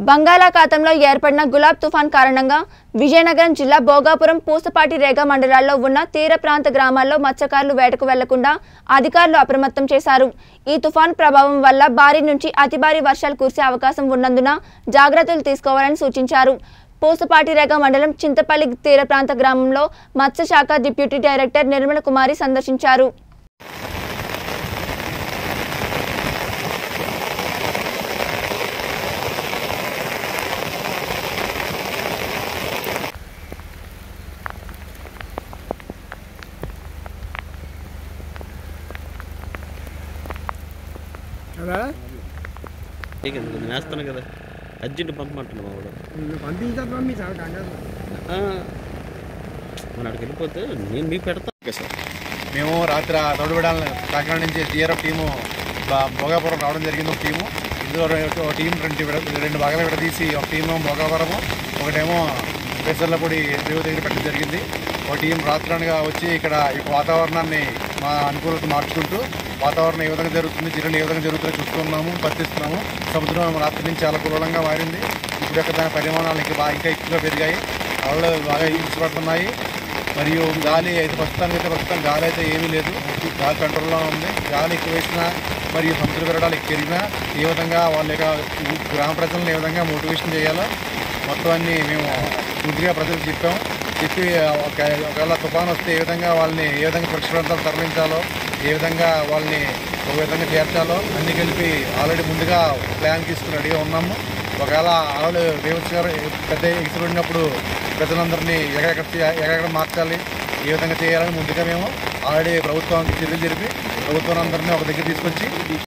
బంగాళాఖాతంలో ఏర్పడిన గులాబ్ తుఫాన్ కారణంగా విజయనగరం జిల్లా భోగాపురం పూసపాటి రేగ మండలాల్లో ఉన్న తీర ప్రాంత గ్రామాల్లో మత్స్యకారులు వేటకు వెళ్లకుండా అధికారులు అప్రమత్తం చేశారు। ఈ తుఫాన్ ప్రభావం వల్ల భారీ నుంచి అతి భారీ వర్షాలు కురిసే అవకాశం ఉన్నందున జాగ్రత్తలు తీసుకోవాలని సూచించారు। పూసపాటి రేగ మండలం చింతపల్లి తీర ప్రాంత గ్రామంలో మత్స్య శాఖ డిప్యూటీ డైరెక్టర్ నిర్మల కుమారి సందర్శించారు। నేస్తాను కదా అర్జెంట్ పంపమంటున్నాం వాడు మన అక్కడికి వెళ్ళిపోతే నేను మీకు పెడతాను సార్। మేము రాత్రి తోడుబడాలని కాకినాడ నుంచి టీఆర్ఎఫ్ టీము భోగాపురం రావడం జరిగింది। ఒక టీము ఇందులో ఒక టీం రెండు భాగాలు విడదీసి ఒక టీము భోగాపురము ఒకటేమో పెసర్లపూడి రేవు దగ్గర పెట్టడం జరిగింది। ఒక టీం రాత్రనగా వచ్చి ఇక్కడ ఈ వాతావరణాన్ని మా అనుకూలత మార్చుకుంటూ వాతావరణం ఏ విధంగా జరుగుతుంది, జిల్లాలు ఏ విధంగా జరుగుతుందో చూస్తున్నాము, పరిశీలిస్తున్నాము। సముద్రం రాత్రి నుంచి చాలా కూలంగా మారింది। ఇప్పుడు యొక్క దాని పరిమాణాలు ఇంకా ఎక్కువగా పెరిగాయి, అలలు బాగా ఈడ్చిపడుతున్నాయి। మరియు గాలి అయితే ప్రస్తుతం గాలి అయితే ఏమీ లేదు, గాలి కంట్రోల్లో ఉంది। గాలి ఎక్కువ వేసినా మరియు సముద్ర విరడాలు పెరిగినా ఏ విధంగా వాళ్ళ యొక్క గ్రామ ప్రజలను ఏ విధంగా మోటివేషన్ చేయాలో మొత్తం అన్నీ మేము పూర్తిగా ప్రజలకు చెప్పి ఒకవేళ తుఫాను వస్తే ఏ విధంగా వాళ్ళని ఏ విధంగా సురక్షిత ప్రాంతాలు తరలించాలో, ఏ విధంగా వాళ్ళని ఒక విధంగా చేర్చాలో అన్నీ కలిపి ఆల్రెడీ ముందుగా ప్లాన్ తీసుకుని రెడీగా ఉన్నాము। ఒకవేళ ఆల్రెడీ వేవ్స్ పెద్ద ఎగిసిపడినప్పుడు ప్రజలందరినీ ఎక్కడెక్కడ మార్చాలి, ఏ విధంగా చేయాలని ముందుగా మేము ఆల్రెడీ ప్రభుత్వానికి చర్యలు జరిపి ప్రభుత్వాన్ని అందరినీ ఒక దగ్గర తీసుకొచ్చి